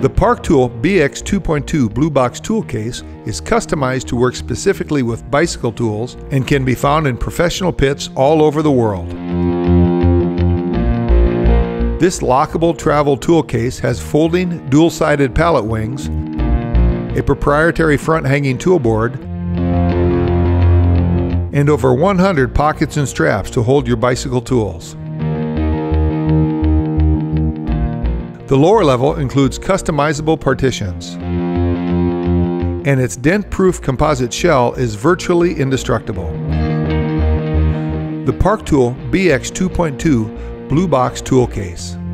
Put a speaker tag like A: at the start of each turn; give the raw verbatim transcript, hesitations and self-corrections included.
A: The Park Tool B X two point two Blue Box tool case is customized to work specifically with bicycle tools and can be found in professional pits all over the world. This lockable travel tool case has folding dual-sided pallet wings, a proprietary front-hanging tool board, and over one hundred pockets and straps to hold your bicycle tools. The lower level includes customizable partitions, and its dent-proof composite shell is virtually indestructible. The Park Tool B X two point two Blue Box tool case.